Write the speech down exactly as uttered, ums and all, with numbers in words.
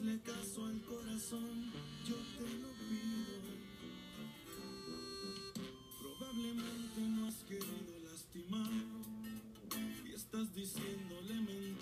hazle caso al corazón, yo te lo pido. Probablemente no has querido lastimar y estás diciéndole mentiras.